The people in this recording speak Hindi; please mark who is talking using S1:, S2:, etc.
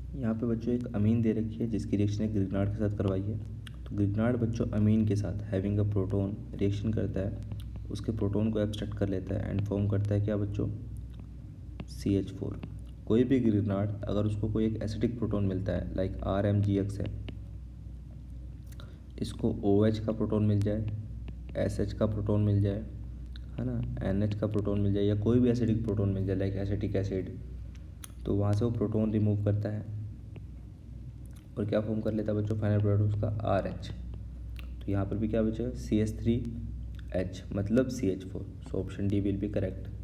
S1: यहाँ पे बच्चों एक अमीन दे रखी है जिसकी रिएक्शन एक ग्रिग्नार्ड के साथ करवाई है। तो ग्रिग्नार्ड बच्चों अमीन के साथ हैविंग अ प्रोटोन रिएक्शन करता है, उसके प्रोटोन को एब्स्ट्रैक्ट कर लेता है एंड फॉर्म करता है क्या बच्चों, CH4। कोई भी ग्रिग्नार्ड अगर उसको कोई एक एसिडिक प्रोटोन मिलता है लाइक RMGX है, इसको OH का प्रोटोन मिल जाए, SH का प्रोटोन मिल जाए, है ना, NH का प्रोटोन मिल जाए या कोई भी एसिडिक प्रोटोन मिल जाए लाइक एसिटिक एसिड, तो वहाँ से वो प्रोटोन रिमूव करता है और क्या फॉर्म कर लेता है बच्चों, फाइनल प्रोडक्ट उसका RH। तो यहाँ पर भी क्या बचेगा, CH3H मतलब CH4। So option D will be correct.